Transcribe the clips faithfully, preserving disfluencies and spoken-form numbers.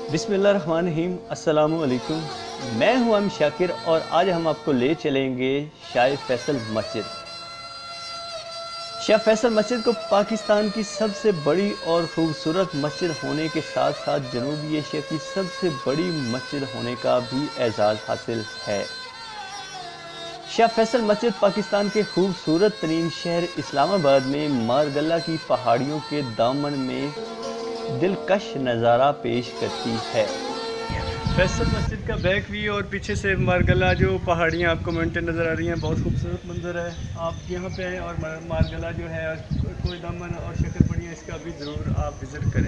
बिस्मिल्लाहिर्रहमानिर्रहीम, अस्सलामु अलैकुम। मैं हूं अम शाकिर और आज हम आपको ले चलेंगे शाह फैसल मस्जिद। शाह फैसल मस्जिद को पाकिस्तान की सबसे बड़ी और खूबसूरत मस्जिद होने के साथ साथ जनूबी एशिया की सबसे बड़ी मस्जिद होने का भी एजाज़ हासिल है। शाह फैसल मस्जिद पाकिस्तान के खूबसूरत तरीन शहर इस्लामाबाद में मारगल्ला की पहाड़ियों के दामन में दिलकश नज़ारा पेश करती है। फैसल मस्जिद का बैक व्यू और पीछे से मारगल्ला जो पहाड़ियाँ आपको माउंटेन नज़र आ रही हैं, बहुत खूबसूरत मंजर है। आप यहाँ पे आएँ और मारगल्ला जो है कोई दामन और शक्ल पड़ी है, इसका भी ज़रूर आप विज़िट करें।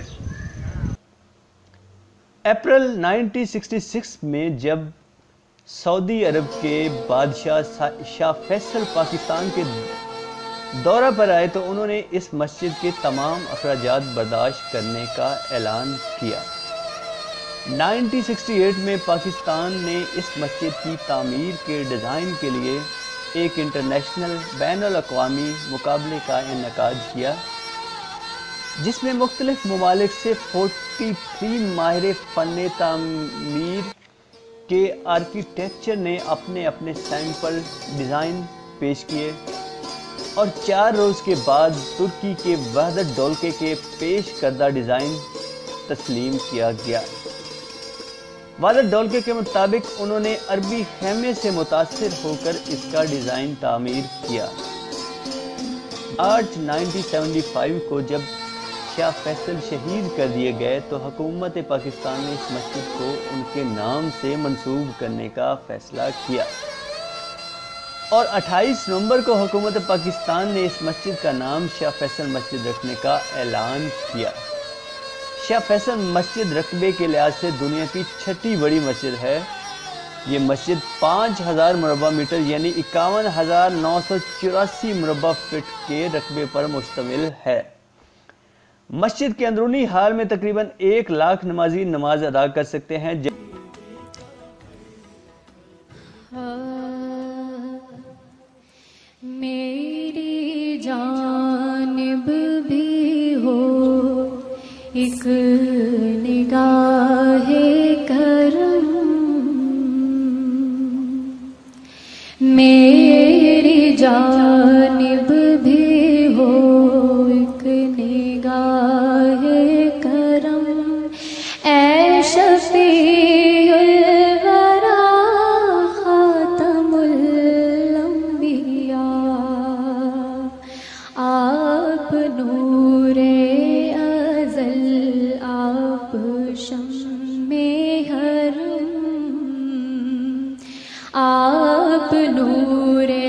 अप्रैल उन्नीस सौ छियासठ में जब सऊदी अरब के बादशाह शाह फैसल पाकिस्तान के दौरा पर आए तो उन्होंने इस मस्जिद के तमाम अखराजात बर्दाश्त करने का ऐलान किया। उन्नीस सौ अड़सठ में पाकिस्तान ने इस मस्जिद की तामीर के डिज़ाइन के लिए एक इंटरनेशनल बैनुल अक़वामी मुकाबले का इनेकाद किया, जिसमें मुख्तलिफ ममालिक से तैंतालीस माहिर फ़न तामीर के आर्किटेक्चर ने अपने अपने सैंपल डिज़ाइन पेश किए और चार रोज़ के बाद तुर्की के वहदत डोलके के पेश करदा डिज़ाइन तस्लीम किया गया। वहदत डोलके के मुताबिक उन्होंने अरबी खेमे से मुतासिर होकर इसका डिज़ाइन तामीर किया। मार्च उन्नीस सौ पचहत्तर को जब शाह फैसल शहीद कर दिए गए तो हुकूमत पाकिस्तान ने इस मस्जिद को उनके नाम से मंसूब करने का फैसला किया और अट्ठाईस नवंबर को हुकूमत पाकिस्तान ने इस मस्जिद का नाम शाह फैसल मस्जिद रखने का ऐलान किया। शाह फैसल मस्जिद रकबे के लिहाज से दुनिया की छठी बड़ी मस्जिद है। ये मस्जिद पाँच हज़ार मुरबा मीटर यानी इक्यावन हज़ार नौ सौ चौरासी मुरबा फीट के रकबे पर मुश्तमिल है। मस्जिद के अंदरूनी हाल में तकरीबन एक लाख नमाजी नमाज अदा कर सकते हैं। मेरी जानिब भी हो एक निगाहे करम, मेरी जानिब भी हो एक निगाहे करम, ऐ शफ़ीउल वरा खातमुल अंबिया, आप नूरे अज़ल आप शम्मे हरम, आप नूरे।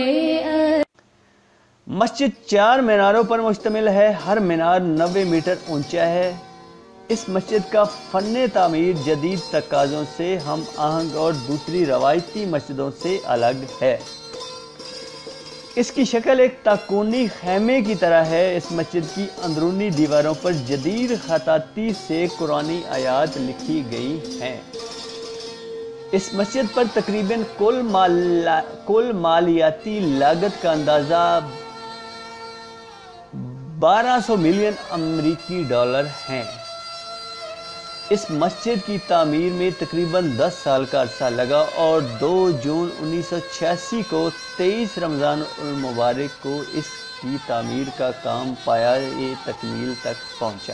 मस्जिद चार मीनारों पर मुश्तमिल है। हर मीनार नब्बे मीटर ऊंचा है। इस मस्जिद का फ़न तामीर जदीद तकाज़ों से हम आहंग और दूसरी रवायती मस्जिदों से अलग है। इसकी शक्ल एक ताकूनी खेमे की तरह है। इस मस्जिद की अंदरूनी दीवारों पर जदीद खताती से कुरानी आयात लिखी गई हैं। इस मस्जिद पर तकरीबन कुल माला कुल मालियाती लागत का अंदाज़ा बारह सौ मिलियन अमरीकी डॉलर हैं। इस मस्जिद की तामीर में तकरीबन दस साल का अरसा लगा और दो जून उन्नीस सौ छियासी को तेईस रमज़ान उल मुबारक को इसकी तामीर का काम पाया तकमील तक पहुंचा।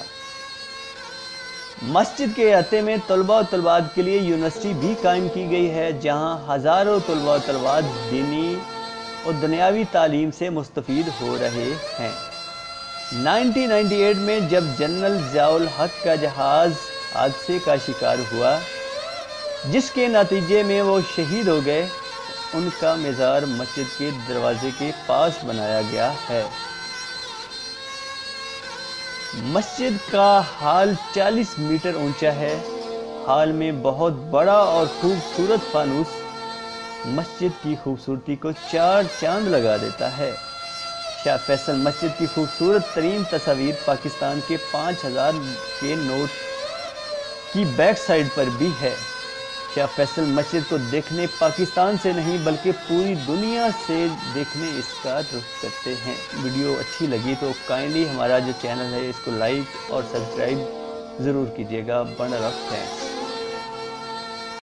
मस्जिद के अहाते में तलबा और तलबात के लिए यूनिवर्सिटी भी कायम की गई है, जहां हज़ारों तलबा और तलबात दीनी और दुनियावी तालीम से मुस्तफ़ीद हो रहे हैं। उन्नीस सौ अट्ठानवे में जब जनरल ज़ियाउल हक का जहाज़ हादसे का शिकार हुआ, जिसके नतीजे में वो शहीद हो गए, उनका मज़ार मस्जिद के दरवाजे के पास बनाया गया है। मस्जिद का हाल चालीस मीटर ऊंचा है। हाल में बहुत बड़ा और खूबसूरत फानूस मस्जिद की खूबसूरती को चार चांद लगा देता है। शाह फैसल मस्जिद की खूबसूरत तरीन तस्वीर पाकिस्तान के पाँच हज़ार के नोट की बैक साइड पर भी है। शाह फैसल मस्जिद को देखने पाकिस्तान से नहीं बल्कि पूरी दुनिया से देखने इसका रुख करते हैं। वीडियो अच्छी लगी तो काइंडली हमारा जो चैनल है इसको लाइक और सब्सक्राइब ज़रूर कीजिएगा। बन रख है।